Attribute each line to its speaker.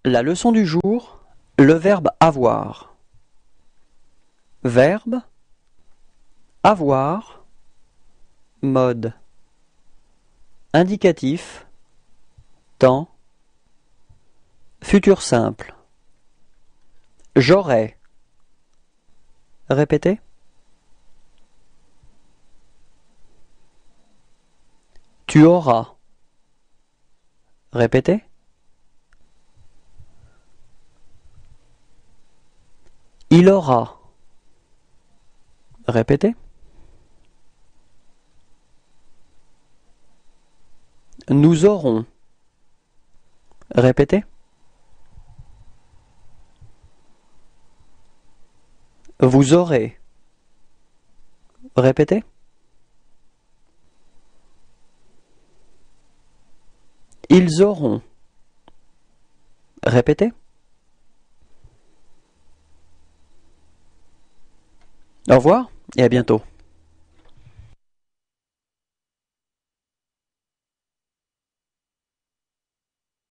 Speaker 1: La leçon du jour, le verbe avoir. Verbe, avoir, mode. Indicatif, temps, futur simple. J'aurais. Répétez. Tu auras. Répétez. Il aura. Répétez. Nous aurons. Répétez. Vous aurez. Répétez. Ils auront. Répétez. Au revoir et à bientôt.